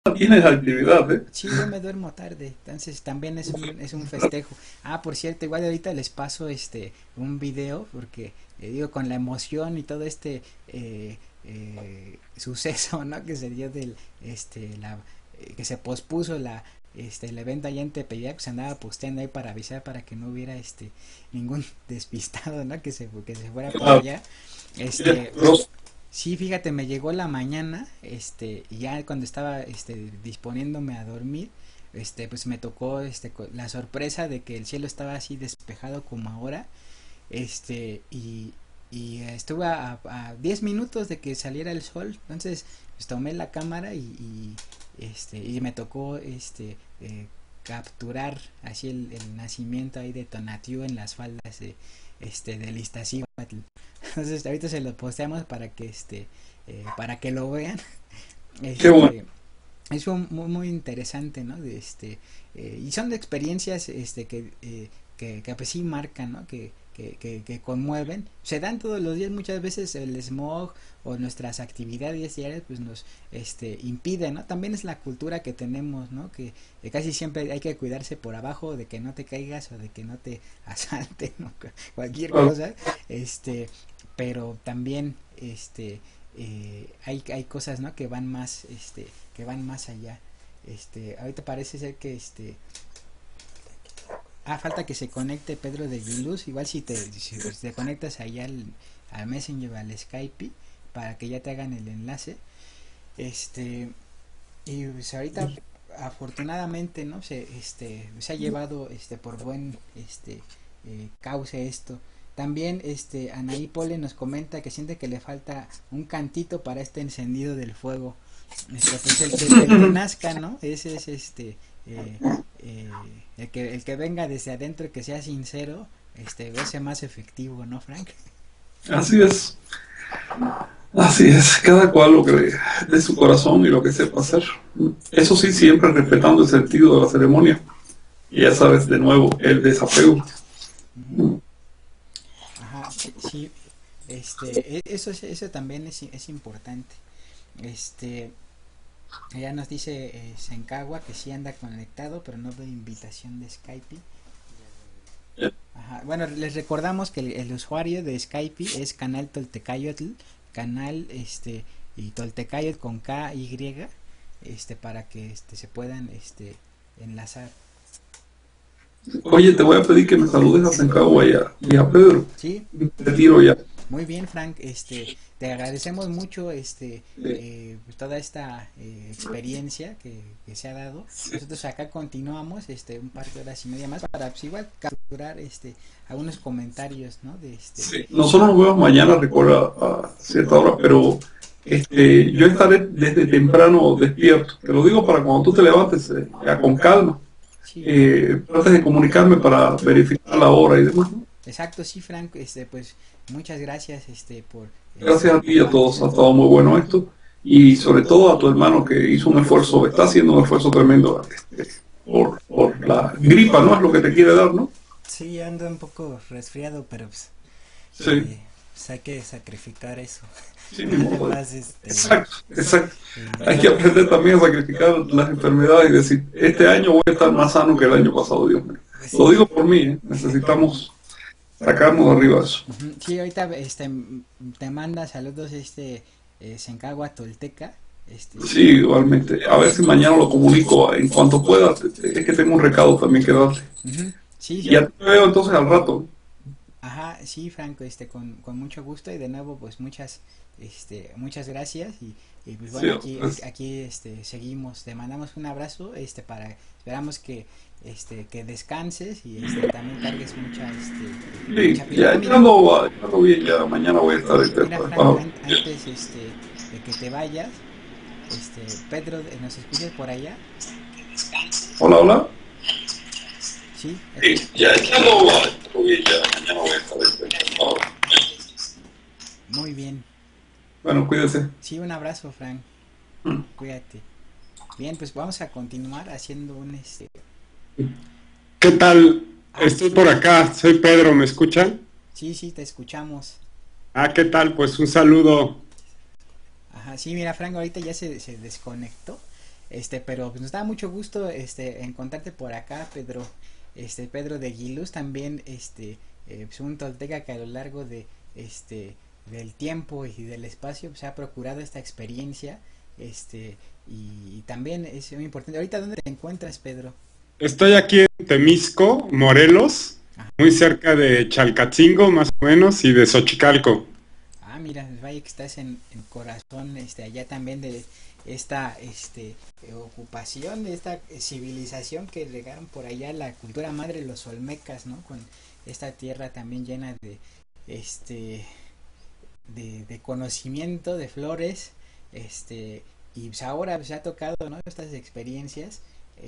tienes actividad, ¿eh? Sí, yo me duermo tarde, entonces también es un festejo. Ah, por cierto, igual ahorita les paso un video porque digo con la emoción y todo suceso, ¿no? Que se dio del que se pospuso el evento allá en Tepeyac, pues andaba posteando ahí para avisar para que no hubiera ningún despistado, ¿no? Que se fuera por Claro. allá. Este, Los- Sí, fíjate, me llegó la mañana, y ya cuando estaba, disponiéndome a dormir, pues me tocó, la sorpresa de que el cielo estaba así despejado como ahora, y estuve a 10 minutos de que saliera el sol, entonces, pues tomé la cámara y me tocó, capturar así el nacimiento ahí de Tonatiuh en las faldas del Iztaccíhuatl. Entonces ahorita se lo posteamos para que lo vean. Qué bueno. Este, es muy, muy interesante, ¿no? Y son de experiencias que pues sí marcan, ¿no? Que conmueven. Se dan todos los días, muchas veces el smog o nuestras actividades diarias pues nos impiden, ¿no? También es la cultura que tenemos, ¿no? Que casi siempre hay que cuidarse por abajo de que no te caigas o de que no te asalten, ¿no? Cualquier Claro. cosa, pero también hay cosas, ¿no? Que van más allá. Ahorita parece ser que falta que se conecte Pedro de Viluz, igual si te conectas allá al Messenger, al Skype, para que ya te hagan el enlace. Y pues ahorita afortunadamente, ¿no? Se ha llevado por buen cauce esto. También Anaí Pole nos comenta que siente que le falta un cantito para este encendido del fuego. Pues el que nazca, ¿no? Ese es eh, eh, el que venga desde adentro y que sea sincero, va a ser más efectivo, ¿no, Frank? Así es. Así es. Cada cual lo que de su corazón y lo que sepa hacer. Eso sí, siempre respetando el sentido de la ceremonia. Y ya sabes, de nuevo, el desapego. Ujú. Ajá, sí, sí, eso también es importante. Este, ella nos dice Sencagua que sí anda conectado, pero no veo invitación de Skype. Ajá. Bueno, les recordamos que el usuario de Skype es canal Toltecayotl, canal y Toltecayotl con KY, para que se puedan enlazar. Oye, te voy a pedir que me saludes a Sencagua y a Pedro. Sí, Te tiro ya. muy bien, Frank. Te agradecemos mucho pues, toda esta experiencia que se ha dado. Nosotros acá continuamos un par de horas y media más para pues, igual capturar algunos comentarios, ¿no? Sí. Nosotros nos vemos mañana, recuerda, a cierta hora, pero yo estaré desde temprano despierto. Te lo digo para cuando tú te levantes, ya con calma. Sí, Trates de comunicarme para verificar la hora y demás, ¿no? exacto, sí, Frank. Pues muchas gracias por Gracias a ti y a todos, ha participar. estado muy bueno esto. Y sobre todo a tu hermano que hizo un esfuerzo, está haciendo un esfuerzo tremendo por la gripa, ¿no? Es lo que te quiere dar, ¿no? Sí, ando un poco resfriado, pero Sí, pues hay que sacrificar eso. sí mismo. Además, Exacto, exacto. Hay que bueno, aprender también a sacrificar las enfermedades y decir, este año voy a estar más sano que el año pasado, Dios mío. pues Lo sí. digo por mí, ¿eh? Necesitamos sacarnos de arriba eso. Ujú. Sí, ahorita te manda saludos Sencagua Tolteca. Sí, igualmente. A ver si mañana lo comunico en cuanto pueda. Es que tengo un recado también que darle. Ujú. Sí, Y ya te veo entonces al rato. ajá, sí, Franco, con mucho gusto y de nuevo, pues muchas gracias y pues Sí, bueno, aquí seguimos, te mandamos un abrazo, esperamos que descanses y también cargues sí, mucha pila. Ah, mira, ya ando bien, ya mañana voy a estar mira, despierto. Frank, antes de que te vayas, Pedro, ¿nos escuchas por allá? Hola, hola. Sí, Sí, ando bien, ya mañana voy a estar despierto. muy bien. Bueno, cuídese. Sí, un abrazo, Frank, cuídate. Bien, pues vamos a continuar haciendo ¿Qué tal? Estoy sí, por acá, soy Pedro, ¿me escuchan? sí, sí, te escuchamos. ¿Qué tal? Pues un saludo. Ajá, sí, mira, Frank ahorita ya se desconectó. Pero pues, nos da mucho gusto, encontrarte por acá, Pedro, Pedro de Aguiluz, también, pues un tolteca que a lo largo de, del tiempo y del espacio, pues ha procurado esta experiencia, y también es muy importante. ¿Ahorita dónde te encuentras, Pedro? Estoy aquí en Temisco, Morelos, Ah, muy cerca de Chalcatzingo, más o menos, y de Xochicalco. mira, vaya que estás en corazón, allá también de esta, ocupación, de esta civilización que llegaron por allá, la cultura madre, los olmecas, ¿no? Con esta tierra también llena de, este, de conocimiento, de flores, y pues ahora pues, se ha tocado, ¿no? Estas experiencias,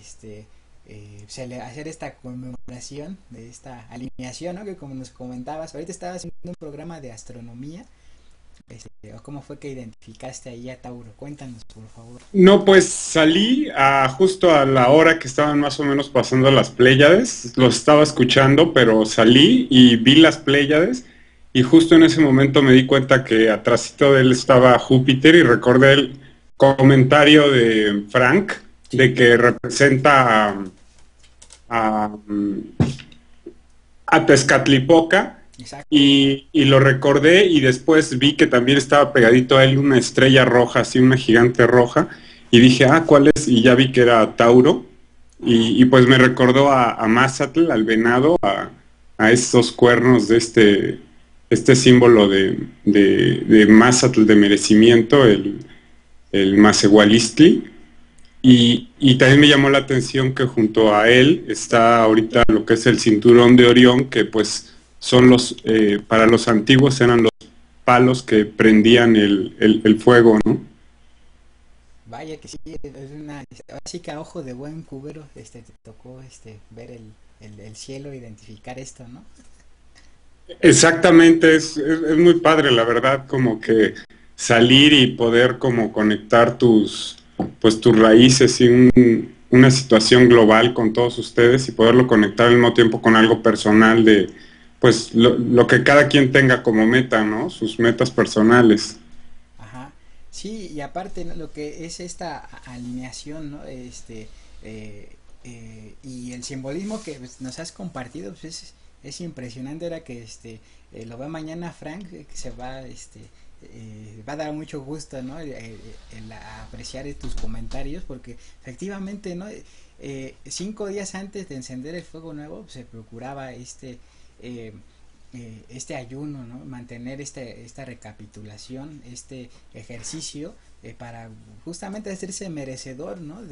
hacer esta conmemoración de esta alineación, ¿no? Que como nos comentabas, ahorita estabas haciendo un programa de astronomía, o cómo fue que identificaste ahí a Tauro. Cuéntanos, por favor. No, pues salí justo a la hora que estaban más o menos pasando las Pléyades, los estaba escuchando, pero salí y vi las Pléyades y justo en ese momento me di cuenta que atrásito de él estaba Júpiter y recordé el comentario de Frank Sí, de que representa a, a Tezcatlipoca exacto. y lo recordé y después vi que también estaba pegadito a él una estrella roja, así una gigante roja, y dije, ¿cuál es? Y ya vi que era Tauro, Ajá. y pues me recordó a Mazatlán, al venado, a estos cuernos de este símbolo de Mazatlán, de merecimiento, el Macehualistli, y también me llamó la atención que junto a él está ahorita lo que es el cinturón de Orión, que pues son para los antiguos eran los palos que prendían el fuego, ¿no? Vaya que sí, es una, así que a ojo de buen cubero, te tocó, ver el cielo, identificar esto, ¿no? Exactamente, es muy padre, la verdad, como que salir y poder como conectar pues tus raíces y una situación global con todos ustedes y poderlo conectar al mismo tiempo con algo personal de, pues, lo que cada quien tenga como meta, ¿no? Sus metas personales. Ajá. Sí, y aparte, ¿no? Lo que es esta alineación, ¿no? Y el simbolismo que pues, nos has compartido, pues es impresionante. Era que lo ve mañana Frank, que se va, va a dar mucho gusto, ¿no? El apreciar tus comentarios, porque efectivamente, ¿no? 5 días antes de encender el fuego nuevo, pues, se procuraba eh, ayuno, ¿no? Mantener esta recapitulación, este ejercicio, para justamente hacerse merecedor, ¿no?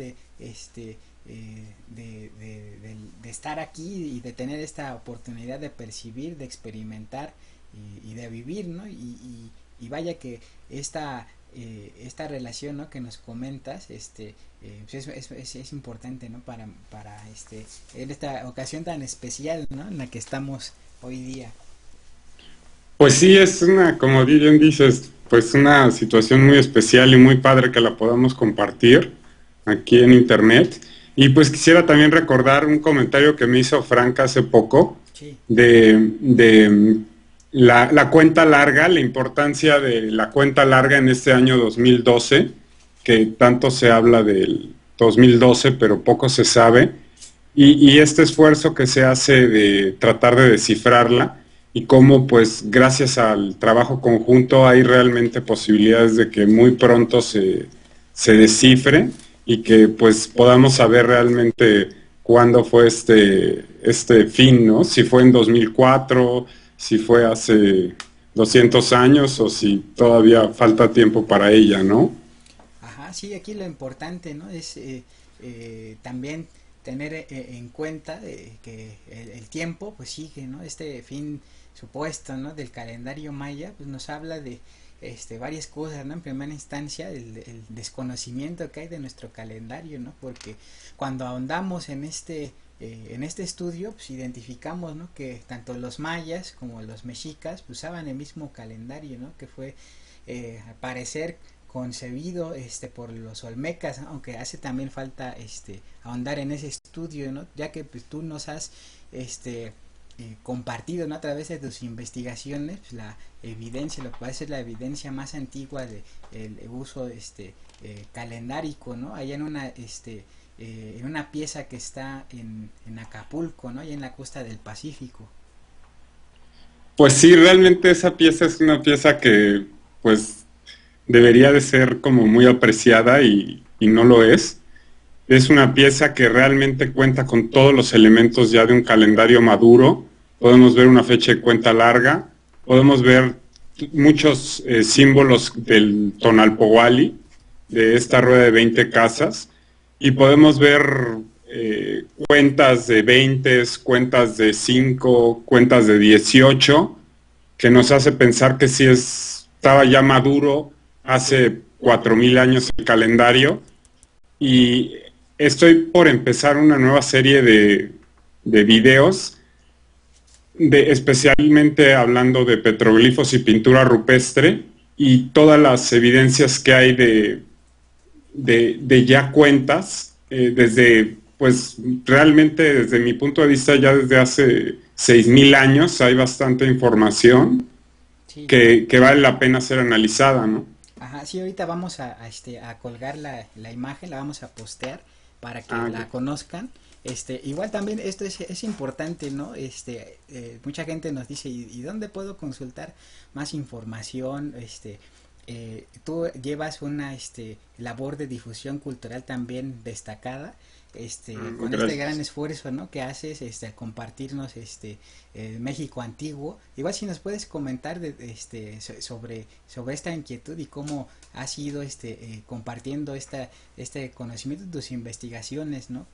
De estar aquí y de tener esta oportunidad de percibir, de experimentar y de vivir, ¿no? Y vaya que esta relación, ¿no? Que nos comentas, pues es importante, ¿no? Para en esta ocasión tan especial, ¿no? En la que estamos hoy día. Pues sí, es como bien dices, pues una situación muy especial y muy padre que la podamos compartir aquí en internet. Y pues quisiera también recordar un comentario que me hizo Frank hace poco Sí. de la cuenta larga, la importancia de la cuenta larga en este año 2012, que tanto se habla del 2012, pero poco se sabe, y este esfuerzo que se hace de tratar de descifrarla y cómo pues gracias al trabajo conjunto hay realmente posibilidades de que muy pronto se descifre y que pues podamos saber realmente cuándo fue este fin, ¿no? Si fue en 2004, si fue hace 200 años o si todavía falta tiempo para ella, ¿no? Ajá, sí, aquí lo importante, ¿no? Es también tener en cuenta que el tiempo pues sigue, ¿no? Este fin supuesto, ¿no? Del calendario maya pues nos habla de varias cosas, ¿no? En primera instancia el desconocimiento que hay de nuestro calendario, ¿no? Porque cuando ahondamos en este estudio pues identificamos, ¿no? Que tanto los mayas como los mexicas pues, usaban el mismo calendario, ¿no? Que fue al parecer concebido por los olmecas, ¿no? Aunque hace también falta ahondar en ese estudio, ¿no? Ya que pues tú nos has compartido, ¿no? A través de tus investigaciones pues, la evidencia, lo que va a ser la evidencia más antigua de el uso calendárico, ¿no? Allá en una pieza que está en Acapulco, ¿no? Allá en la costa del Pacífico. Pues sí, realmente esa pieza es una pieza que pues debería de ser como muy apreciada y no lo es. Es una pieza que realmente cuenta con todos los elementos ya de un calendario maduro. Podemos ver una fecha de cuenta larga, podemos ver muchos símbolos del Tonalpohualli, de esta rueda de 20 casas, y podemos ver cuentas de 20, cuentas de 5, cuentas de 18, que nos hace pensar que sí estaba ya maduro hace 4000 años el calendario. Y estoy por empezar una nueva serie de videos, especialmente hablando de petroglifos y pintura rupestre y todas las evidencias que hay de ya cuentas, desde, pues realmente desde mi punto de vista ya desde hace 6000 años hay bastante información Sí. que vale la pena ser analizada, ¿no? Ajá, sí, ahorita vamos a colgar la imagen, la vamos a postear para que Ah, la ya. conozcan. Igual también esto es importante, ¿no? Mucha gente nos dice, ¿y dónde puedo consultar más información? Tú llevas una labor de difusión cultural también destacada, con este gran Gracias. esfuerzo, ¿no? Que haces, al compartirnos México antiguo. Igual si nos puedes comentar sobre esta inquietud y cómo has ido compartiendo este conocimiento de tus investigaciones, ¿no?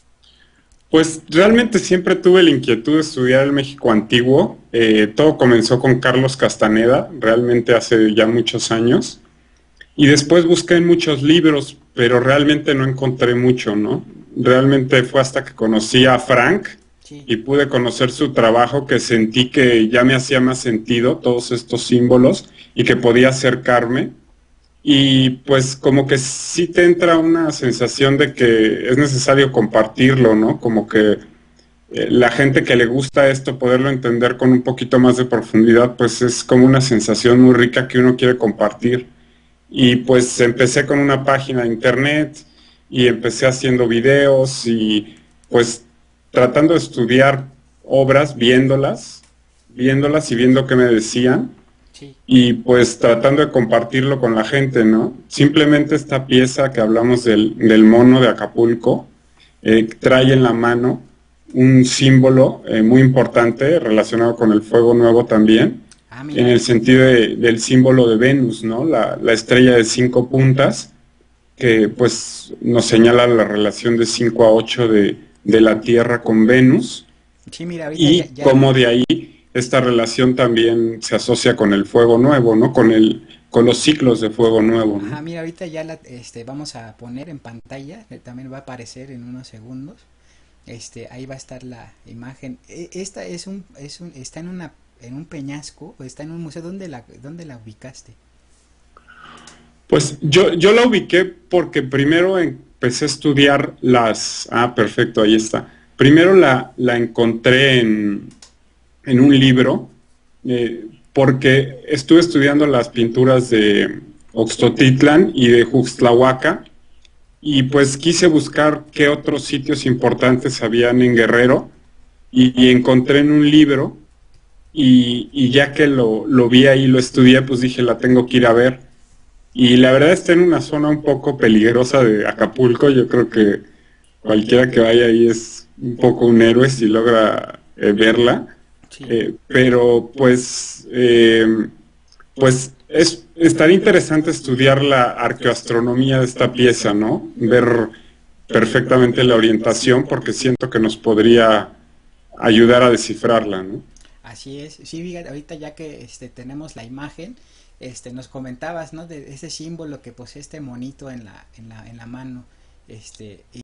Pues realmente siempre tuve la inquietud de estudiar el México antiguo. Todo comenzó con Carlos Castaneda, realmente hace ya muchos años. Y después busqué en muchos libros, pero realmente no encontré mucho, ¿no? Realmente fue hasta que conocí a Frank Sí. y pude conocer su trabajo que sentí que ya me hacía más sentido todos estos símbolos y que podía acercarme. Y pues como que sí te entra una sensación de que es necesario compartirlo, ¿no? Como que la gente que le gusta esto, poderlo entender con un poquito más de profundidad, pues es como una sensación muy rica que uno quiere compartir. Y pues empecé con una página de internet y empecé haciendo videos y pues tratando de estudiar obras, viéndolas y viendo qué me decían Sí. y pues tratando de compartirlo con la gente, ¿no? Simplemente esta pieza que hablamos del mono de Acapulco trae en la mano un símbolo muy importante relacionado con el fuego nuevo también, Ah, en mira. el sentido del símbolo de Venus, ¿no? La estrella de 5 puntas, que pues nos señala la relación de 5 a 8 de la Tierra con Venus, Sí, mira, ahorita y cómo de ahí esta relación también se asocia con el fuego nuevo, ¿no? Con los ciclos de fuego nuevo, ¿no? ajá, mira, ahorita ya vamos a poner en pantalla, también va a aparecer en unos segundos. Ahí va a estar la imagen. Esta está en un peñasco o está en un museo. ¿Dónde la ubicaste? Pues yo la ubiqué porque primero empecé a estudiar las... Ah, perfecto, ahí está. Primero la encontré en un libro, porque estuve estudiando las pinturas de Oxtotitlan y de Juxtlahuaca, y pues quise buscar qué otros sitios importantes habían en Guerrero, y encontré en un libro, y ya que lo vi ahí, lo estudié, pues dije, la tengo que ir a ver. Y la verdad está en una zona un poco peligrosa de Acapulco. Yo creo que cualquiera que vaya ahí es un poco un héroe si logra verla. Sí. Pero pues estaría interesante estudiar la arqueoastronomía de esta pieza, ¿no? Ver perfectamente la orientación porque siento que nos podría ayudar a descifrarla, ¿no? Así es. Sí, fíjate, ahorita ya que tenemos la imagen, nos comentabas, ¿no? De ese símbolo que posee este monito en la mano.